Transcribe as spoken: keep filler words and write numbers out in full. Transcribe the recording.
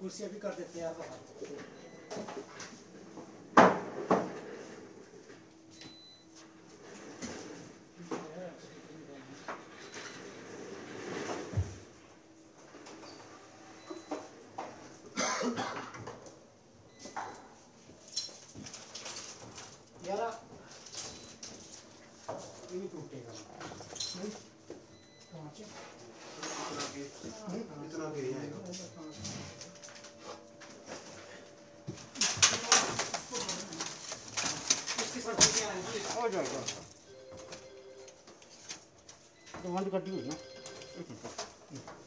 कुर्सियाँ भी कर देते हैं आप। यार ये नहीं टूटेगा। इतना गिर जाएगा। हो जाएगा तो बंद कर दी ना।